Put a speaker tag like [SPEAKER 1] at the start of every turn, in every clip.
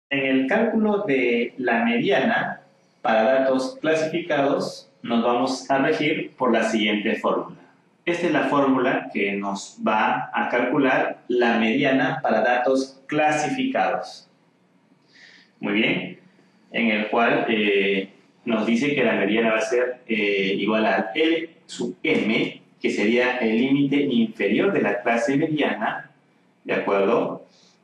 [SPEAKER 1] En el cálculo de la mediana para datos clasificados nos vamos a regir por la siguiente fórmula. Esta es la fórmula que nos va a calcular la mediana para datos clasificados. Muy bien, en el cual nos dice que la mediana va a ser igual a L sub m, que sería el límite inferior de la clase mediana, ¿de acuerdo?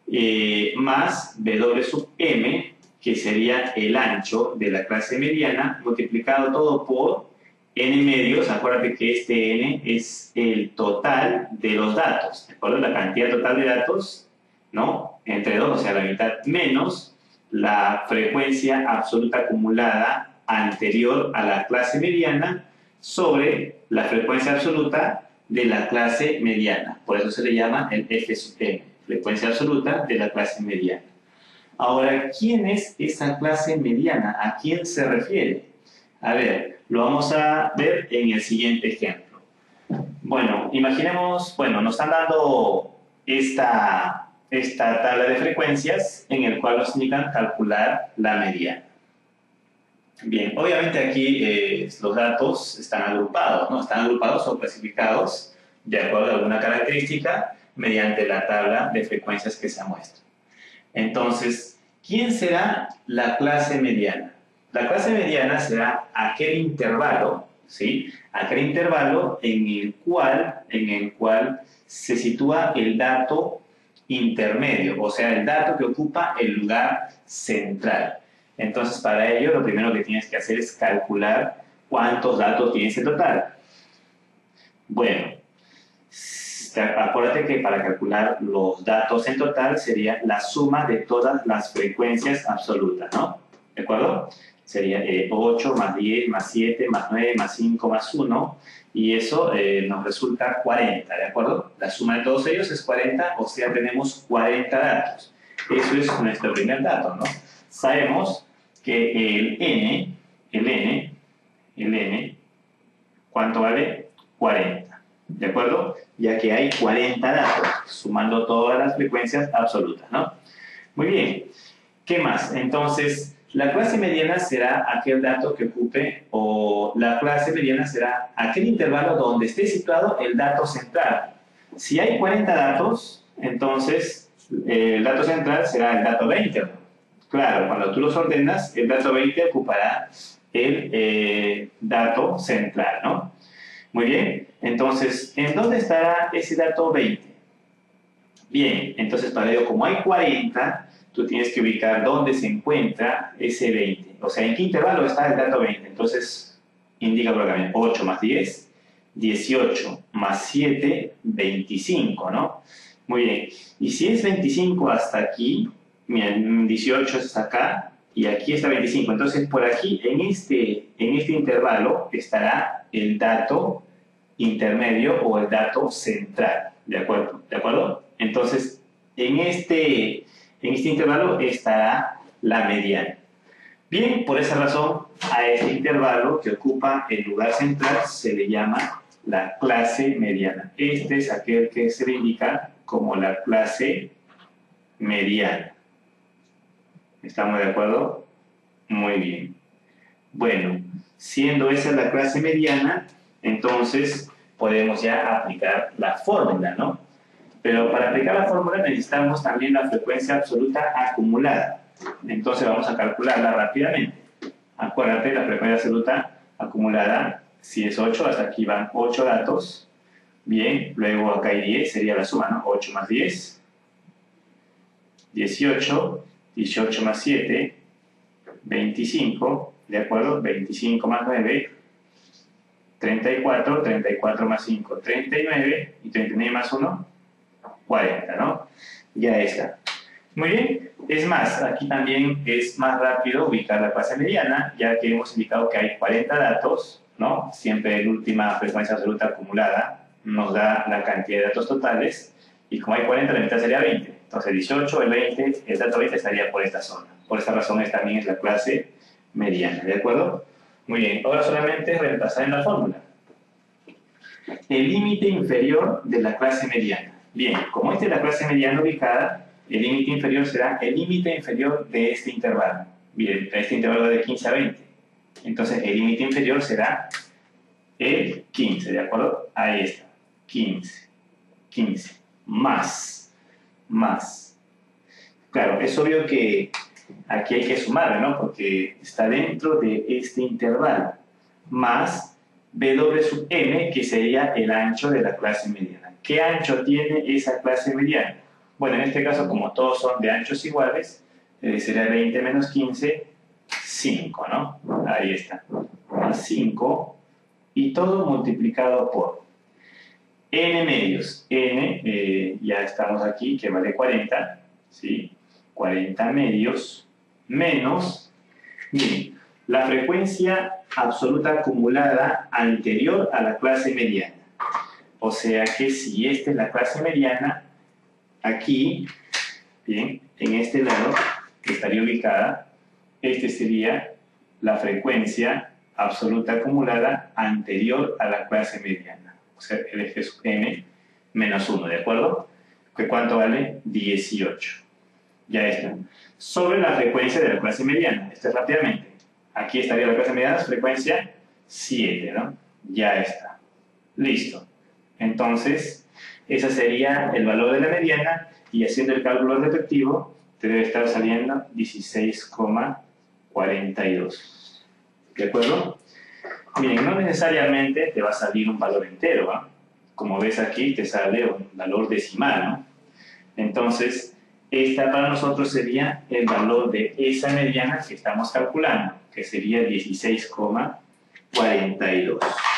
[SPEAKER 1] Más W sub m, que sería el ancho de la clase mediana, multiplicado todo por n medios. Acuérdate que este n es el total de los datos, ¿de acuerdo? La cantidad total de datos, ¿no? Entre 2, o sea, la mitad, menos la frecuencia absoluta acumulada anterior a la clase mediana sobre la frecuencia absoluta de la clase mediana. Por eso se le llama el F sub m, frecuencia absoluta de la clase mediana. Ahora, ¿quién es esa clase mediana? ¿A quién se refiere? A ver, lo vamos a ver en el siguiente ejemplo. Bueno, imaginemos, nos están dando esta tabla de frecuencias en el cual nos indican calcular la mediana. Bien, obviamente aquí los datos están agrupados, ¿no? Están agrupados o clasificados de acuerdo a alguna característica mediante la tabla de frecuencias que se muestra. Entonces, ¿quién será la clase mediana? La clase mediana será aquel intervalo, ¿sí? Aquel intervalo en el cual se sitúa el dato intermedio, o sea, el dato que ocupa el lugar central. Entonces, para ello, lo primero que tienes que hacer es calcular cuántos datos tienes en total. Bueno, acuérdate que para calcular los datos en total sería la suma de todas las frecuencias absolutas, ¿no? ¿De acuerdo? Sería 8 más 10 más 7 más 9 más 5 más 1, y eso nos resulta 40, ¿de acuerdo? La suma de todos ellos es 40, o sea, tenemos 40 datos. Eso es nuestro primer dato, ¿no? Sabemos que el n, ¿cuánto vale? 40, ¿de acuerdo? Ya que hay 40 datos, sumando todas las frecuencias absolutas, ¿no? Muy bien, ¿qué más? Entonces, la clase mediana será aquel dato que ocupe, o la clase mediana será aquel intervalo donde esté situado el dato central. Si hay 40 datos, entonces el dato central será el dato 20. Claro, cuando tú los ordenas, el dato 20 ocupará el dato central, ¿no? Muy bien, entonces, ¿en dónde estará ese dato 20? Bien, entonces para ello, como hay 40, tú tienes que ubicar dónde se encuentra ese 20. O sea, ¿en qué intervalo está el dato 20? Entonces, indica por acá, 8 más 10, 18 más 7, 25, ¿no? Muy bien, y si es 25 hasta aquí, miren, 18 es acá, y aquí está 25. Entonces, por aquí, en este intervalo, estará el dato intermedio o el dato central. ¿De acuerdo? ¿De acuerdo? Entonces, en este intervalo estará la mediana. Bien, por esa razón, a este intervalo que ocupa el lugar central se le llama la clase mediana. Este es aquel que se le indica como la clase mediana. ¿Estamos de acuerdo? Muy bien. Bueno, siendo esa la clase mediana, entonces podemos ya aplicar la fórmula, ¿no? Pero para aplicar la fórmula necesitamos también la frecuencia absoluta acumulada. Entonces vamos a calcularla rápidamente. Acuérdate, la frecuencia absoluta acumulada, si es 8, hasta aquí van 8 datos. Bien, luego acá hay 10, sería la suma, ¿no? 8 más 10, 18, 18 más 7, 25, ¿de acuerdo? 25 más 9, 34, 34 más 5, 39, y 39 más 1, 40, ¿no? Ya está. Muy bien. Es más, aquí también es más rápido ubicar la clase mediana, ya que hemos indicado que hay 40 datos, ¿no? Siempre la última frecuencia absoluta acumulada nos da la cantidad de datos totales, y como hay 40, la mitad sería 20. Entonces 18, el 20, el dato 20 estaría por esta zona. Por esta razón también es la clase mediana, ¿de acuerdo? Muy bien, ahora solamente reemplazar en la fórmula. El límite inferior de la clase mediana. Bien, como esta es la clase mediana ubicada, El límite inferior será el límite inferior de este intervalo. Miren, este intervalo va de 15 a 20. Entonces, el límite inferior será el 15, ¿de acuerdo? Ahí está. 15. 15. Más. Claro, es obvio que aquí hay que sumarle, ¿no? Porque está dentro de este intervalo. Más W sub m, que sería el ancho de la clase mediana. ¿Qué ancho tiene esa clase mediana? Bueno, en este caso, como todos son de anchos iguales, sería 20 menos 15, 5, ¿no? Ahí está. Más 5, y todo multiplicado por n medios. N, ya estamos aquí, que vale 40, ¿sí? 40 medios menos, miren, la frecuencia absoluta acumulada anterior a la clase mediana. O sea que si esta es la clase mediana, aquí, bien, en este lado que estaría ubicada, este sería la frecuencia absoluta acumulada anterior a la clase mediana. O sea, el f sub m menos 1, ¿de acuerdo? ¿Que cuánto vale? 18. Ya está. Sobre la frecuencia de la clase mediana. Esto es rápidamente. Aquí estaría la clase mediana, frecuencia 7, ¿no? Ya está. Listo. Entonces, ese sería el valor de la mediana, y haciendo el cálculo respectivo, te debe estar saliendo 16,42. ¿De acuerdo? Miren, no necesariamente te va a salir un valor entero, ¿eh? Como ves aquí, te sale un valor decimal, ¿no? Entonces, esta para nosotros sería el valor de esa mediana que estamos calculando, que sería 16,42.